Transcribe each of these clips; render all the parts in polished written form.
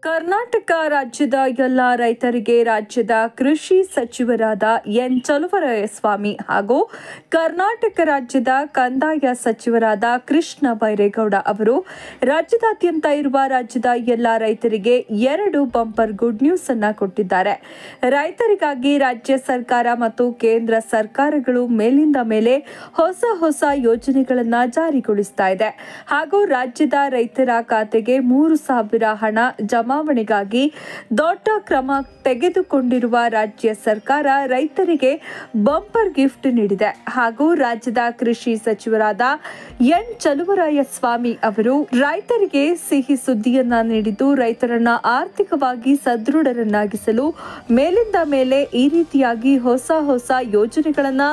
ಕರ್ನಾಟಕ ರಾಜ್ಯದ ಎಲ್ಲ ರೈತರಿಗೆ ರಾಜ್ಯದ ಕೃಷಿ ಸಚಿವರಾದ ಎನ್ ಚಲುವರಾಯಸ್ವಾಮಿ ಹಾಗೂ ಕರ್ನಾಟಕ ರಾಜ್ಯದ ಕಂದಾಯ ಸಚಿವರಾದ ಕೃಷ್ಣ ಬೈರೇಗೌಡ ಅವರು ರಾಜ್ಯದಾದ್ಯಂತ ಇರುವ ರಾಜ್ಯದ ಎಲ್ಲ ರೈತರಿಗೆ 2 ಬಂಪರ್ ಗುಡ್ ನ್ಯೂಸ್ ಅನ್ನು ಕೊಟ್ಟಿದ್ದಾರೆ. ರೈತರಿಗಾಗಿ ರಾಜ್ಯ ಸರ್ಕಾರ ಮತ್ತು ಕೇಂದ್ರ ಸರ್ಕಾರಗಳು ಮೇಲಿಂದ ಮೇಲೆ ಹೊಸ ಯೋಜನೆಗಳನ್ನು ಜಾರಿಗೊಳಿಸ್ತಾ ಇದೆ ಹಾಗೂ ರಾಜ್ಯದ ರೈತರ ಖಾತೆಗೆ 3,000 ಹಣ ಜಮಾವಣೆಗಾಗಿ ದೊಡ್ಡ ಕ್ರಮ ತೆಗೆದುಕೊಂಡಿರುವ ರಾಜ್ಯ ಸರ್ಕಾರ ರೈತರಿಗೆ ಬಂಪರ್ ಗಿಫ್ಟ್ ನೀಡಿದೆ ಹಾಗೂ ರಾಜ್ಯದ ಕೃಷಿ ಸಚಿವರಾದ ಎನ್ ಚಲುವರಾಯಸ್ವಾಮಿ ಅವರು ರೈತರಿಗೆ ಸಿಹಿ ಸುದ್ದಿಯನ್ನ ನೀಡಿದ್ದು, ರೈತರನ್ನ ಆರ್ಥಿಕವಾಗಿ ಸದೃಢರನ್ನಾಗಿಸಲು ಮೇಲಿಂದ ಮೇಲೆ ಈ ರೀತಿಯಾಗಿ ಹೊಸ ಯೋಜನೆಗಳನ್ನ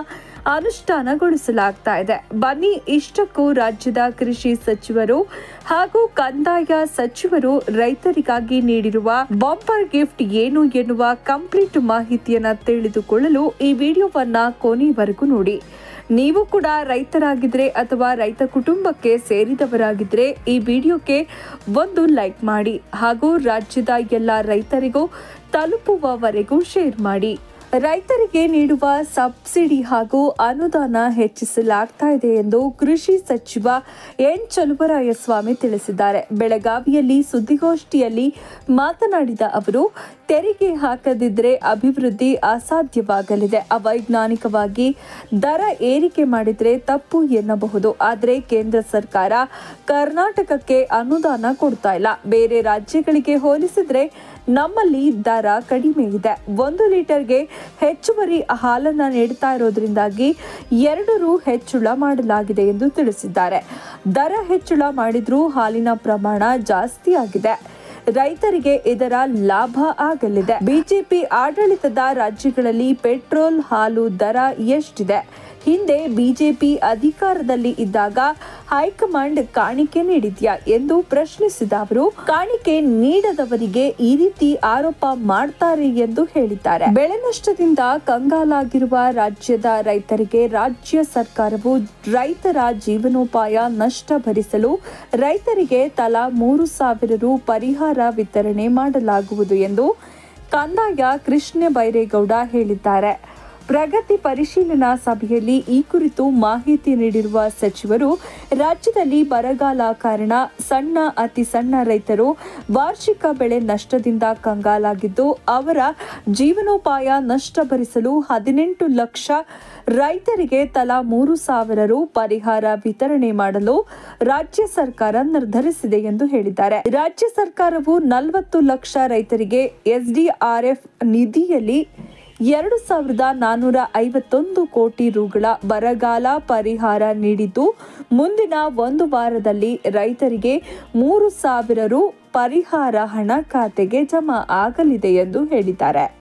ಅನುಷ್ಠಾನಗೊಳಿಸಲಾಗ್ತಾ ಇದೆ. ಬನ್ನಿ, ಇಷ್ಟಕ್ಕೂ ರಾಜ್ಯದ ಕೃಷಿ ಸಚಿವರು ಹಾಗೂ ಕಂದಾಯ ಸಚಿವರು ರೈತರಿಗಾಗಿ ನೀಡಿರುವ ಬಂಪರ್ ಗಿಫ್ಟ್ ಏನು ಎನ್ನುವ ಕಂಪ್ಲೀಟ್ ಮಾಹಿತಿಯನ್ನ ತಿಳಿದುಕೊಳ್ಳಲು ಈ ವಿಡಿಯೋವನ್ನ ಕೊನೆವರೆಗೂ ನೋಡಿ. ನೀವು ಕೂಡ ರೈತರಾಗಿದ್ರೆ ಅಥವಾ ರೈತ ಕುಟುಂಬಕ್ಕೆ ಸೇರಿದವರಾಗಿದ್ರೆ ಈ ವಿಡಿಯೋಕ್ಕೆ ಒಂದು ಲೈಕ್ ಮಾಡಿ ಹಾಗೂ ರಾಜ್ಯದ ಎಲ್ಲ ರೈತರಿಗೂ ತಲುಪುವವರೆಗೂ ಶೇರ್ ಮಾಡಿ. ರೈತರಿಗೆ ನೀಡುವ ಸಬ್ಸಿಡಿ ಹಾಗೂ ಅನುದಾನ ಹೆಚ್ಚಿಸಲಾಗ್ತಾ ಇದೆ ಎಂದು ಕೃಷಿ ಸಚಿವ ಎನ್ ಚಲುವರಾಯಸ್ವಾಮಿ ತಿಳಿಸಿದ್ದಾರೆ. ಬೆಳಗಾವಿಯಲ್ಲಿ ಸುದ್ದಿಗೋಷ್ಠಿಯಲ್ಲಿ ಮಾತನಾಡಿದ ಅವರು, ತೆರಿಗೆ ಹಾಕದಿದ್ರೆ ಅಭಿವೃದ್ಧಿ ಅಸಾಧ್ಯವಾಗಲಿದೆ. ಅವೈಜ್ಞಾನಿಕವಾಗಿ ದರ ಏರಿಕೆ ಮಾಡಿದ್ರೆ ತಪ್ಪು ಎನ್ನಬಹುದು. ಆದರೆ ಕೇಂದ್ರ ಸರ್ಕಾರ ಕರ್ನಾಟಕಕ್ಕೆ ಅನುದಾನ ಕೊಡ್ತಾ ಇಲ್ಲ. ಬೇರೆ ರಾಜ್ಯಗಳಿಗೆ ಹೋಲಿಸಿದ್ರೆ ನಮ್ಮಲ್ಲಿ ದರ ಕಡಿಮೆ ಇದೆ. 1 ಲೀಟರ್ಗೆ ಹೆಚ್ಚುವರಿ ಹಾಲನ್ನ ನೀಡುತ್ತಾ ಇರೋದ್ರಿಂದಾಗಿ 2 ರು ಹೆಚ್ಚಳ ಮಾಡಲಾಗಿದೆ ಎಂದು ತಿಳಿಸಿದ್ದಾರೆ. ದರ ಹೆಚ್ಚಳ ಮಾಡಿದ್ರೂ ಹಾಲಿನ ಪ್ರಮಾಣ ಜಾಸ್ತಿ ಆಗಿದೆ. ರೈತರಿಗೆ ಇದರ ಲಾಭ ಆಗಲಿದೆ. ಬಿಜೆಪಿ ಆಡಳಿತದ ರಾಜ್ಯಗಳಲ್ಲಿ ಪೆಟ್ರೋಲ್, ಹಾಲು ದರ ಎಷ್ಟಿದೆ? ಹಿಂದೆ ಬಿಜೆಪಿ ಅಧಿಕಾರದಲ್ಲಿ ಇದ್ದಾಗ ಹೈಕಮಾಂಡ್ ಕಾಣಿಕೆ ನೀಡಿದ್ಯಾ ಎಂದು ಪ್ರಶ್ನಿಸಿದ ಅವರು, ಕಾಣಿಕೆ ನೀಡದವರಿಗೆ ಈ ರೀತಿ ಆರೋಪ ಮಾಡ್ತಾರೆ ಎಂದು ಹೇಳಿದ್ದಾರೆ. ಬೆಳೆ ನಷ್ಟದಿಂದ ಕಂಗಾಲಾಗಿರುವ ರಾಜ್ಯದ ರೈತರಿಗೆ ರಾಜ್ಯ ಸರ್ಕಾರವು ರೈತರ ಜೀವನೋಪಾಯ ನಷ್ಟ ಭರಿಸಲು ರೈತರಿಗೆ ತಲಾ 3,000 ರು ಪರಿಹಾರ ವಿತರಣೆ ಮಾಡಲಾಗುವುದು ಎಂದು ಕಂದಾಯ ಕೃಷ್ಣ ಬೈರೇಗೌಡ ಹೇಳಿದ್ದಾರೆ. ಪ್ರಗತಿ ಪರಿಶೀಲನಾ ಸಭೆಯಲ್ಲಿ ಈ ಕುರಿತು ಮಾಹಿತಿ ನೀಡಿರುವ ಸಚಿವರು, ರಾಜ್ಯದಲ್ಲಿ ಬರಗಾಲ ಕಾರಣ ಅತಿ ಸಣ್ಣ ರೈತರು ವಾರ್ಷಿಕ ಬೆಳೆ ನಷ್ಟದಿಂದ ಕಂಗಾಲಾಗಿದ್ದು, ಅವರ ಜೀವನೋಪಾಯ ನಷ್ಟ ಭರಿಸಲು 18 ಲಕ್ಷ ರೈತರಿಗೆ ತಲಾ 3,000 ರು ಪರಿಹಾರ ವಿತರಣೆ ಮಾಡಲು ರಾಜ್ಯ ಸರ್ಕಾರ ನಿರ್ಧರಿಸಿದೆ ಎಂದು ಹೇಳಿದ್ದಾರೆ. ರಾಜ್ಯ ಸರ್ಕಾರವು 40 ಲಕ್ಷ ರೈತರಿಗೆ ಎಸ್ಡಿಆರ್ಎಫ್ ನಿಧಿಯಲ್ಲಿ 2,451 ಕೋಟಿ ರುಗಳ ಬರಗಾಲ ಪರಿಹಾರ ನೀಡಿದ್ದು, ಮುಂದಿನ 1 ವಾರದಲ್ಲಿ ರೈತರಿಗೆ 3,000 ರು ಪರಿಹಾರ ಹಣ ಖಾತೆಗೆ ಜಮಾ ಆಗಲಿದೆ ಎಂದು ಹೇಳಿದ್ದಾರೆ.